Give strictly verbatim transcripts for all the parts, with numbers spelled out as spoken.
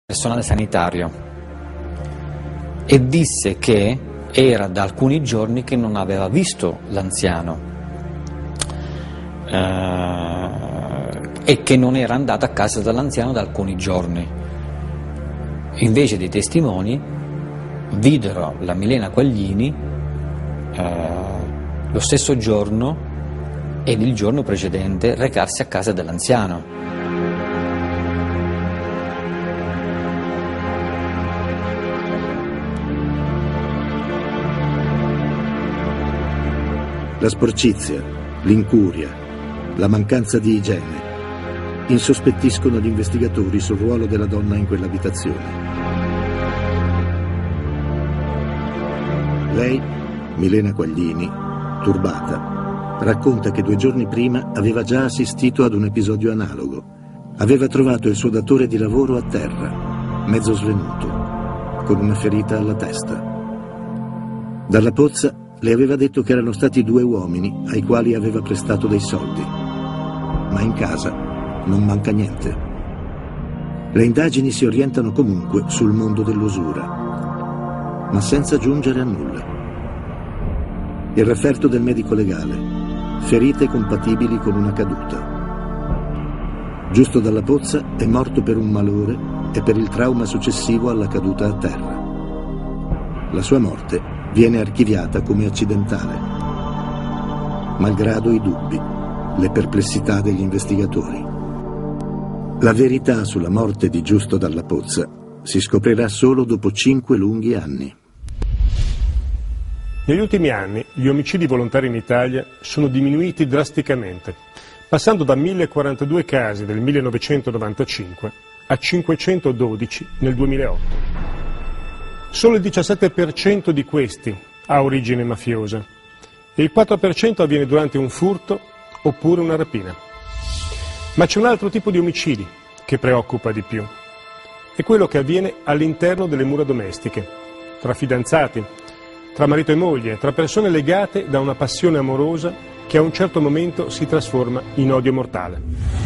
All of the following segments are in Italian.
personale sanitario e disse che era da alcuni giorni che non aveva visto l'anziano eh, e che non era andato a casa dall'anziano da alcuni giorni. Invece dei testimoni videro la Milena Quaglini eh, lo stesso giorno ed il giorno precedente recarsi a casa dell'anziano. La sporcizia, l'incuria, la mancanza di igiene insospettiscono gli investigatori sul ruolo della donna in quell'abitazione. Lei, Milena Quaglini, turbata, racconta che due giorni prima aveva già assistito ad un episodio analogo. Aveva trovato il suo datore di lavoro a terra, mezzo svenuto, con una ferita alla testa. Dalla pozza le aveva detto che erano stati due uomini ai quali aveva prestato dei soldi, ma in casa non manca niente. Le indagini si orientano comunque sul mondo dell'usura, ma senza giungere a nulla. Il referto del medico legale: ferite compatibili con una caduta. Giusto dalla pozza è morto per un malore e per il trauma successivo alla caduta a terra. La sua morte viene archiviata come accidentale, malgrado i dubbi, le perplessità degli investigatori. La verità sulla morte di Giusto Dalla Pozza si scoprirà solo dopo cinque lunghi anni. Negli ultimi anni gli omicidi volontari in Italia sono diminuiti drasticamente, passando da mille quarantadue casi del millenovecentonovantacinque a cinquecentododici nel duemilaotto. Solo il diciassette per cento di questi ha origine mafiosa e il quattro per cento avviene durante un furto oppure una rapina. Ma c'è un altro tipo di omicidi che preoccupa di più. È quello che avviene all'interno delle mura domestiche, tra fidanzati, tra marito e moglie, tra persone legate da una passione amorosa che a un certo momento si trasforma in odio mortale.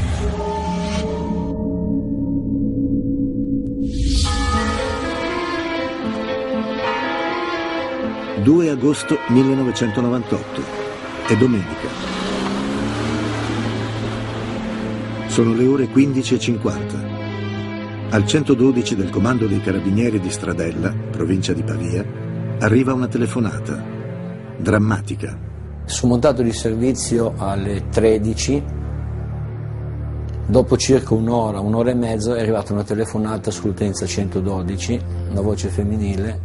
due agosto millenovecentonovantotto, è domenica. Sono le ore quindici e cinquanta. Al centododici del comando dei carabinieri di Stradella, provincia di Pavia, arriva una telefonata, drammatica. Sono montato di servizio alle tredici, dopo circa un'ora, un'ora e mezzo è arrivata una telefonata sull'utenza centododici, una voce femminile,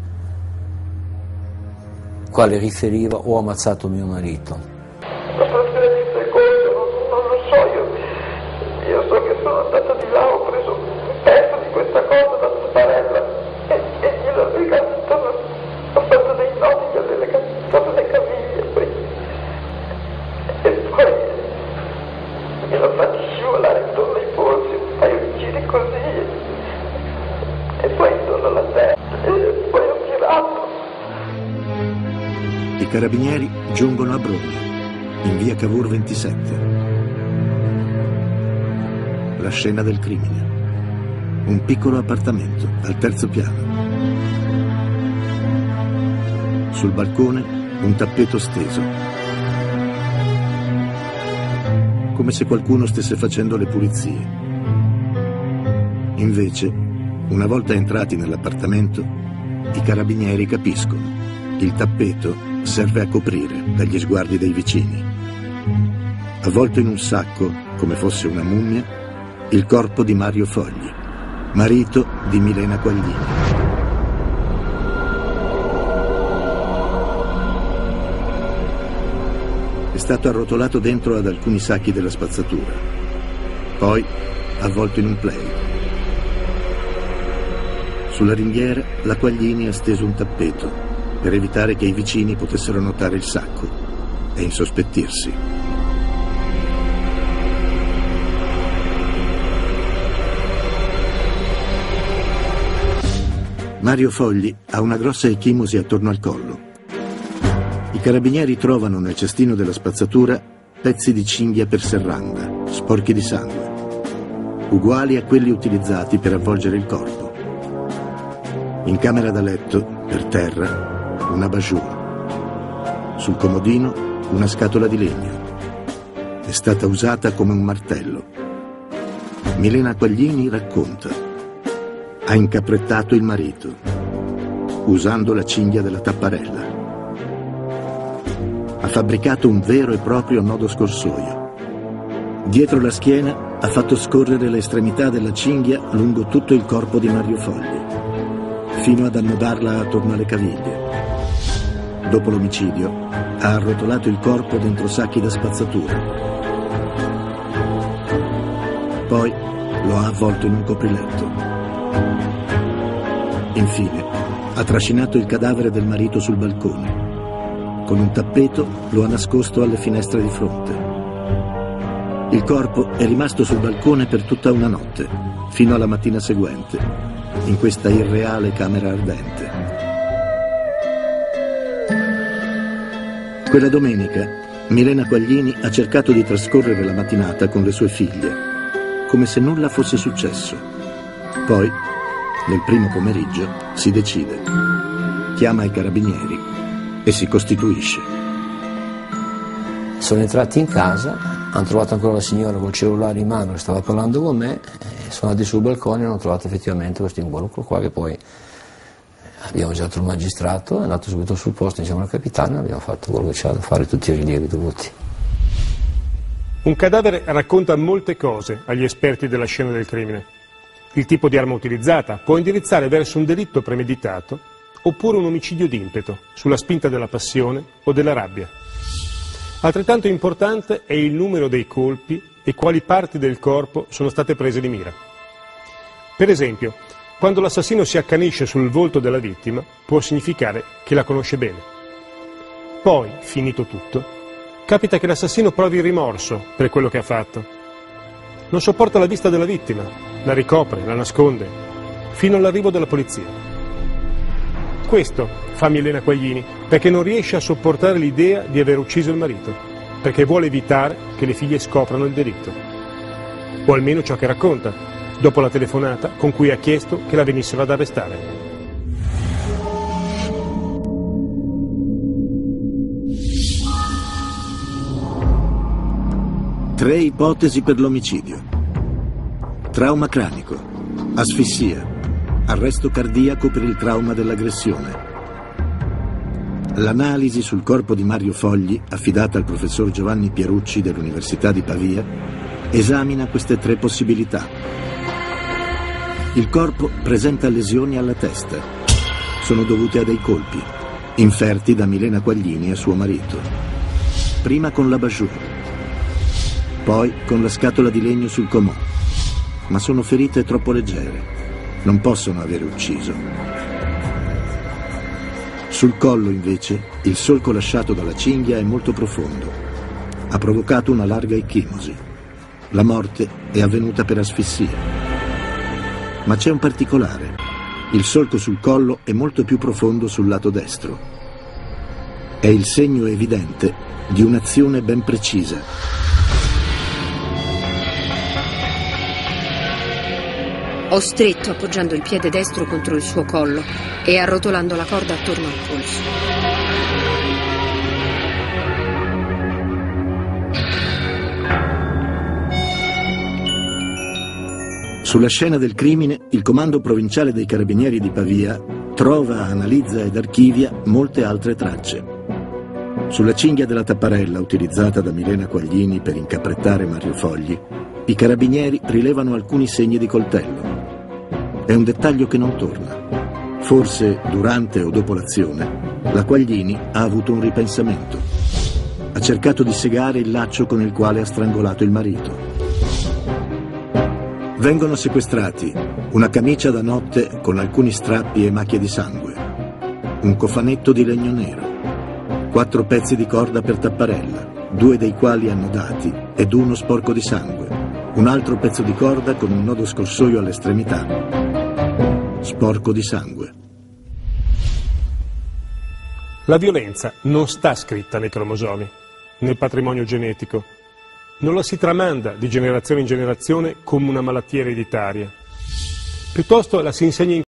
quale riferiva: ho ammazzato mio marito. La frazione di secondo, non, non lo so, io, io so che sono andata di là, ho preso un pezzo di questa cosa da Starella e, e gliel'ho legato, ho fatto dei nodi, gliel'ho legato le caviglie e poi, e poi gliel'ho fatto scivolare intorno ai polsi, un paio di giri così e poi intorno alla testa e poi ho tirato. I carabinieri giungono a Brogna, in via Cavour ventisette. La scena del crimine. Un piccolo appartamento al terzo piano. Sul balcone un tappeto steso, come se qualcuno stesse facendo le pulizie. Invece, una volta entrati nell'appartamento, i carabinieri capiscono: il tappeto serve a coprire dagli sguardi dei vicini. Avvolto in un sacco, come fosse una mummia, il corpo di Mario Fogli, marito di Milena Quaglini. È stato arrotolato dentro ad alcuni sacchi della spazzatura, poi avvolto in un play. Sulla ringhiera la Quaglini ha steso un tappeto per evitare che i vicini potessero notare il sacco e insospettirsi. Mario Fogli ha una grossa ecchimosi attorno al collo. I carabinieri trovano nel cestino della spazzatura pezzi di cinghia per serranda, sporchi di sangue, uguali a quelli utilizzati per avvolgere il corpo. In camera da letto, per terra, una bajour. Sul comodino, una scatola di legno. È stata usata come un martello. Milena Quaglini racconta: ha incaprettato il marito usando la cinghia della tapparella. Ha fabbricato un vero e proprio nodo scorsoio. Dietro la schiena ha fatto scorrere le estremità della cinghia lungo tutto il corpo di Mario Fogli, fino ad annodarla attorno alle caviglie. Dopo l'omicidio ha arrotolato il corpo dentro sacchi da spazzatura. Poi lo ha avvolto in un copriletto. Infine ha trascinato il cadavere del marito sul balcone. Con un tappeto lo ha nascosto alle finestre di fronte. Il corpo è rimasto sul balcone per tutta una notte, fino alla mattina seguente, in questa irreale camera ardente. Quella domenica, Milena Quaglini ha cercato di trascorrere la mattinata con le sue figlie, come se nulla fosse successo. Poi, nel primo pomeriggio, si decide. Chiama i carabinieri e si costituisce. Sono entrati in casa, hanno trovato ancora la signora col cellulare in mano che stava parlando con me, e sono andati sul balcone e hanno trovato effettivamente questo involucro qua, che poi abbiamo girato il magistrato, è andato subito sul posto insieme al capitano e abbiamo fatto quello che c'era da fare, tutti i rilievi dovuti. Un cadavere racconta molte cose agli esperti della scena del crimine. Il tipo di arma utilizzata può indirizzare verso un delitto premeditato oppure un omicidio d'impeto, sulla spinta della passione o della rabbia. Altrettanto importante è il numero dei colpi e quali parti del corpo sono state prese di mira. Per esempio, quando l'assassino si accanisce sul volto della vittima, può significare che la conosce bene. Poi, finito tutto, capita che l'assassino provi rimorso per quello che ha fatto. Non sopporta la vista della vittima, la ricopre, la nasconde, fino all'arrivo della polizia. Questo fa Milena Quaglini, perché non riesce a sopportare l'idea di aver ucciso il marito, perché vuole evitare che le figlie scoprano il delitto. O almeno ciò che racconta, dopo la telefonata con cui ha chiesto che la venissero ad arrestare. Tre ipotesi per l'omicidio: trauma cranico, asfissia, arresto cardiaco per il trauma dell'aggressione. L'analisi sul corpo di Mario Fogli, affidata al professor Giovanni Pierucci dell'Università di Pavia, esamina queste tre possibilità. Il corpo presenta lesioni alla testa. Sono dovute a dei colpi, inferti da Milena Quaglini e suo marito. Prima con la bajour, poi con la scatola di legno sul comò. Ma sono ferite troppo leggere. Non possono aver ucciso. Sul collo, invece, il solco lasciato dalla cinghia è molto profondo. Ha provocato una larga ecchimosi. La morte è avvenuta per asfissia. Ma c'è un particolare. Il solco sul collo è molto più profondo sul lato destro. È il segno evidente di un'azione ben precisa. Ho stretto appoggiando il piede destro contro il suo collo e arrotolando la corda attorno al polso. Sulla scena del crimine, il Comando Provinciale dei Carabinieri di Pavia trova, analizza ed archivia molte altre tracce. Sulla cinghia della tapparella utilizzata da Milena Quaglini per incaprettare Mario Fogli, i carabinieri rilevano alcuni segni di coltello. È un dettaglio che non torna. Forse, durante o dopo l'azione, la Quaglini ha avuto un ripensamento. Ha cercato di segare il laccio con il quale ha strangolato il marito. Vengono sequestrati una camicia da notte con alcuni strappi e macchie di sangue, un cofanetto di legno nero, quattro pezzi di corda per tapparella, due dei quali annodati ed uno sporco di sangue, un altro pezzo di corda con un nodo scorsoio all'estremità, sporco di sangue. La violenza non sta scritta nei cromosomi, nel patrimonio genetico. Non la si tramanda di generazione in generazione come una malattia ereditaria. Piuttosto la si insegna in